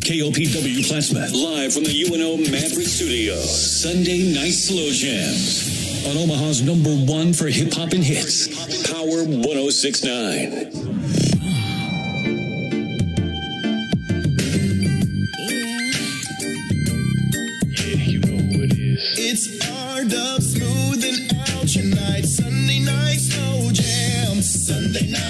KOPW Plattsmouth, live from the UNO Maverick Studios. Sunday Night Slow Jams on Omaha's #1 for hip-hop and hits. Power 106.9. It's R-Dub, smooth and out your night. Sunday night slow jams. Sunday night.